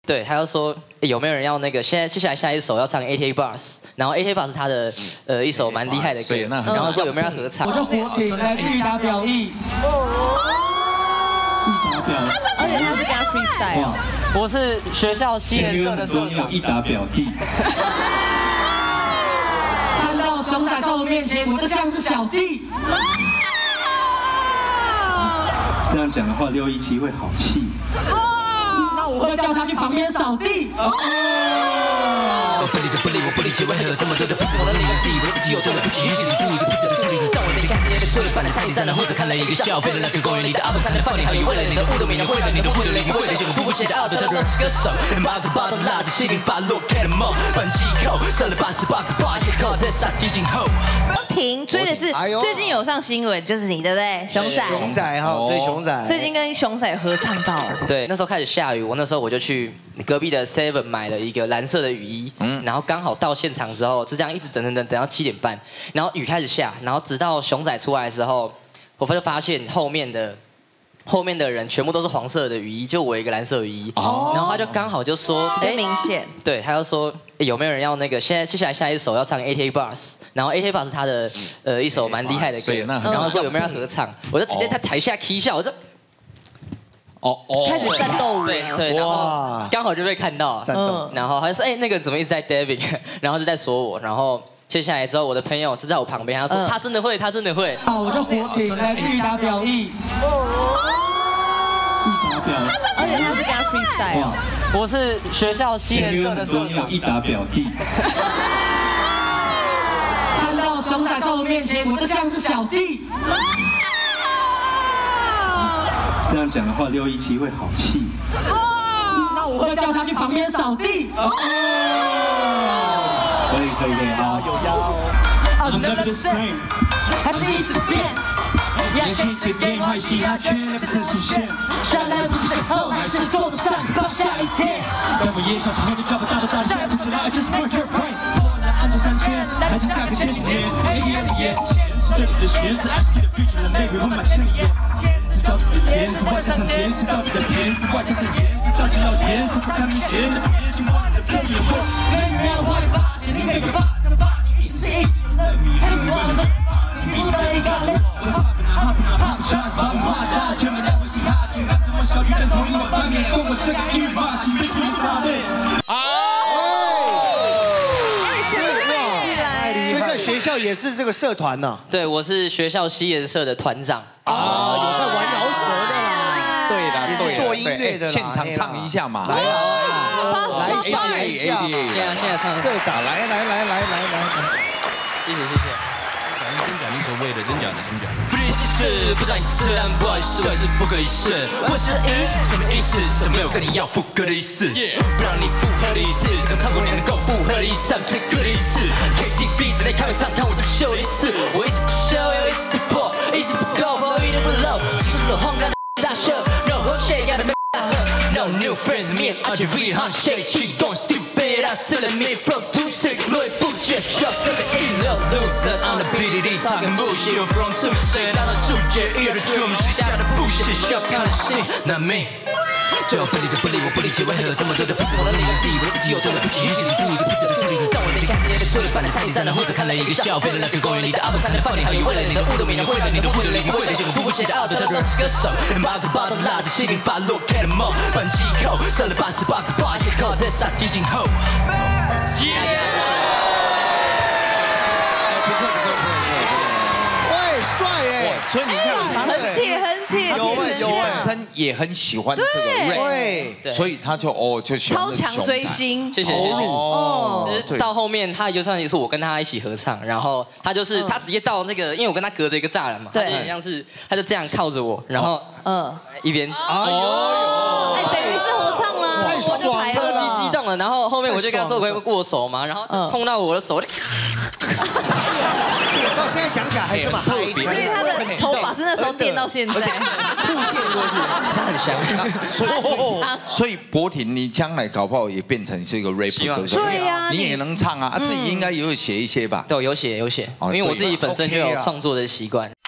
对，他就说有没有人要那个接下来下一首要唱 ATA Bus， 然后 ATA Bus 是他的一首蛮厉害的歌，然后说有没有人要合唱？ 我的活体来去打表意。 而且他是跟他 freestyle。 我是学校西研社的社长。 一打表弟。 看到熊仔在我面前，我就像是小弟。 这样讲的话，617会好气。 那我会叫他去旁边扫地。 我不理我不理解为何有这么多的不是我的你们自以为自己有对了不起，于是你输一个不值得处理，你当我的你看着你的错了，把你拆散了，或者看了一个笑，飞了那个公园里的阿伯看了放你好友，为了你的误都没能会了，你的会的你会的，幸福不起的阿伯，他的是歌手，马个巴都拉着708落开的梦，本机构上了88个8，也靠在杀敌今后。 停追的是最近有上新闻，就是你对不对？熊仔。 熊仔哈，追熊仔。 最近跟熊仔合唱到。 对，那时候开始下雨，那时候我就去隔壁的 Seven 买了一个蓝色的雨衣，然后刚好到现场之后，就这样一直等到7点半，然后雨开始下，然后直到熊仔出来的时候，我就发现后面的人全部都是黄色的雨衣，就我一个蓝色雨衣，然后他就刚好就说， 明显， 对，他就说有没有人要那个接下来下一首要唱 ATA Bus， 然后 ATA Bus 是他的一首蛮厉害的歌，然后说有没有人要合唱，我就直接在台下 key 笑，我就。 开始战斗舞， 对，然后刚好就被看到，然后他就说那个怎么一直在 dabbing， 然后就在说我，然后接下来之后我的朋友是在我旁边，他说他真的会，他真的会。 我的活体来去打表意。 而且他是跟他 freestyle。 我是学校西研社的社长。 一打表弟。 看到熊仔在我面前，我就像是小弟。 这样讲的话，617会好气。 那我会叫他去旁边扫地。 可以，好，有腰。I'm never the same， 还是一直变。 年轻时变坏嘻哈圈再次出现， 下来不及最后，还是做得上，到下一天。 但我也想时间就叫不到的大现，不是来 just work your brain， 做了安卓3000，还是下个千禧年，AEM的眼前是对你的选择 ，I see the future and maybe 会买千里眼。照自己的天是外加上坚持，到底的偏是外加上颜值，到底要坚持不看明显的偏心，外的偏有我，没有坏霸气，你每个霸干的霸气是一点的你，黑我的你的一个人，我哈不哈不杀死把我画大，全部的微信哈剧，按着我小鱼的同意我翻面，跟我是个一把是必须杀的。 所以在学校也是这个社团呢？ 对，我是学校西研社的团长。 有在玩饶舌的啦。 对啦， 也是做音乐的啦。 现场唱一下嘛。 来一下。 现在唱。 社长，来。 谢谢。 真假你所谓的真假的真假。 不认识，不知道你自然不好意思，我是不可一世。我是什么意思？什么没有跟你要复合的意思？不让你复合的意思，只超过你能够复合的意思，最歌的意思。KTV 只来开演唱，看我的秀的意思。我一直不秀，又一直不破，一直不够，我一直不漏，是了荒诞的大秀。No hook， 要的没大喝。No new friends，me and RGV handshake， going stupid， I still admit flow too sick， Louis Vuitton， easy loser，on the BDD talking bullshit from 出世到了触觉，一的注视下的不屑，小看的心，那me。就不理我不理解为何有这么多的不是我的你们自以为自己有对了不起，于是你输一个不值得处理，你当我的你看着你的错了，把你拆散了，或者看了一个笑，飞了那个公园里的阿伯看了放你好友，为了你的误都没能会了，你的会的你会的，幸福不起的阿伯，他的是歌手，马个巴都拉着708落开的梦，本机构上了88个8，也靠在杀敌今后。 所以你看， 很铁， 有本身也很喜欢这个 rap， 所以他就喜欢超强追星， 谢谢投入。 其实到后面他就算也是我跟他一起合唱，然后他就是他直接到那个，因为我跟他隔着一个栅栏嘛，对，像是他就这样靠着我，然后一边， 等于是合唱啦， 太爽了， 超级激动了，然后后面我就跟他说我可以握手嘛，然后碰到我的手。 到现在想起来还这么嗨， 所以他的头发是那时候垫到现在，触电过去， 他很香。 所以博婷，你将来搞不好也变成是一个 rap 歌手， 对呀， 你也能唱啊，自己应该也有写一些吧？ 对，有写，因为我自己本身就有创作的习惯。